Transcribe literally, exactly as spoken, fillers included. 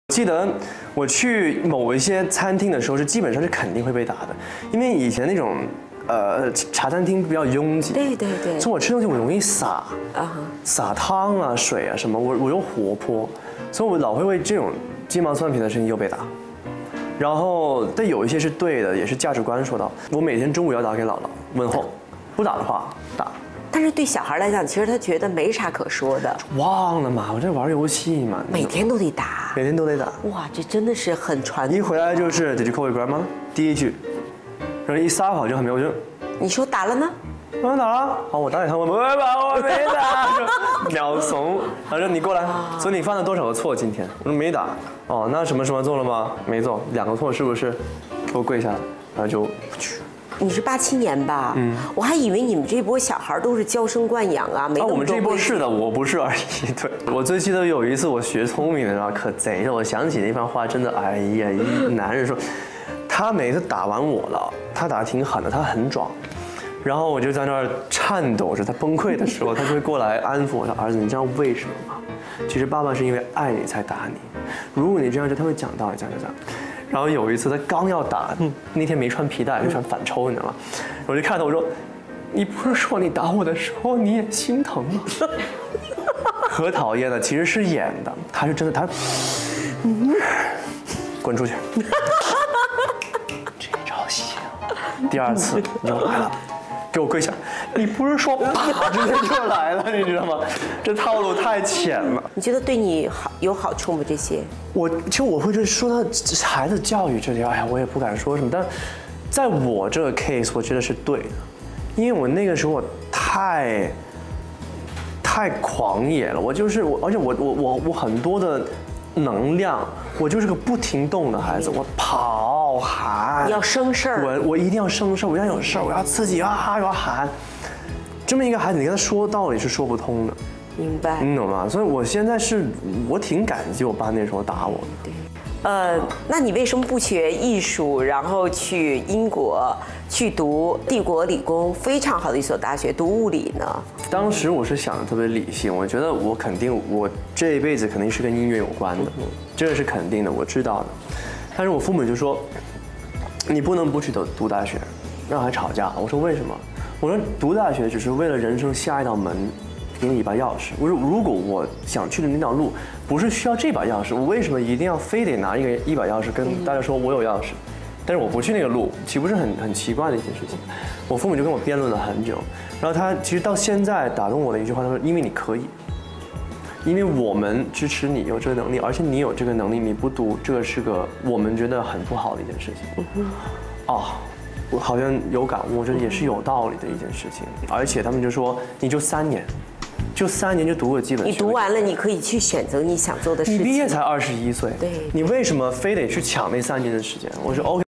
记得我去某一些餐厅的时候，是基本上是肯定会被打的，因为以前那种呃茶餐厅比较拥挤， 对对对， 所以我吃东西我容易洒啊洒汤啊、水啊什么，我我又活泼，所以我老会为这种鸡毛蒜皮的事情又被打。然后，但有一些是对的，也是价值观说到，我每天中午要打给姥姥问候，不打的话打。 但是对小孩来讲，其实他觉得没啥可说的。 忘了嘛，我在玩游戏嘛， 每天都得打， 每天都得打。 哇，这真的是很传统。 一回来就是 Did you call your grandma？ 第一句，然后一撒谎就很没有，我就你说打了呢？ 我打了，好，我打给他，我没打，我没打，就秒怂。他说你过来，所以你犯了多少个错今天？我说没打。哦，那什么什么做了吗？没做，两个错是不是？给我跪下来，然后就去。 你是八七年吧？嗯，我还以为你们这波小孩都是娇生惯养啊，没那么多。 啊，我们这波是的，我不是而已。对，我最记得有一次我学聪明的时候可贼了，我想起那番话，真的，哎呀，一男人说，他每次打完我了，他打得挺狠的，他很壮，然后我就在那儿颤抖着，他崩溃的时候，他就会过来安抚我说，儿子，你知道为什么吗？其实爸爸是因为爱你才打你，如果你这样就他会讲道理，讲讲讲。然后有一次他刚要打，那天没穿皮带，就穿反抽，你知道吗？我就看到我说，你不是说你打我的时候你也心疼吗？可讨厌了，其实是演的，他是真的，他，嗯，滚出去。这招行。第二次又来了，给我跪下。你不是说啪直接就来了，你知道吗？这套路太浅了。 你觉得对你好有好处吗？这些？ 我其实我会觉得说到孩子教育这里，哎呀，我也不敢说什么，但在我这个 case， 我觉得是对的，因为我那个时候我太太狂野了，我就是我，而且我我我我很多的能量，我就是个不停动的孩子，我跑喊， 要生事儿， 我我一定要生事儿，我要有事儿，我要刺激啊，我要喊。这么一个孩子，你跟他说道理是说不通的。 明白， 你懂吗？所以我现在是，我挺感激我爸那时候打我的。 对，呃，那你为什么不学艺术，然后去英国去读帝国理工非常好的一所大学读物理呢？ 当时我是想的特别理性，我觉得我肯定我这一辈子肯定是跟音乐有关的，这个是肯定的，我知道的。但是我父母就说，你不能不去读读大学，然后还吵架。我说为什么？我说读大学只是为了人生下一道门。给你一把钥匙。我说，如果我想去的那条路不是需要这把钥匙，我为什么一定要非得拿一个一把钥匙跟大家说我有钥匙？但是我不去那个路，岂不是很很奇怪的一件事情？我父母就跟我辩论了很久，然后他其实到现在打动我的一句话，他说：“因为你可以，因为我们支持你有这个能力，而且你有这个能力，你不读，这个是个我们觉得很不好的一件事情。”哦。我好像有感悟，我觉得也是有道理的一件事情，而且他们就说你就三年，就三年就读个基本。 你读完了，你可以去选择你想做的事情。 你毕业才二十一岁， 对， 你为什么非得去抢那三年的时间？我说 OK。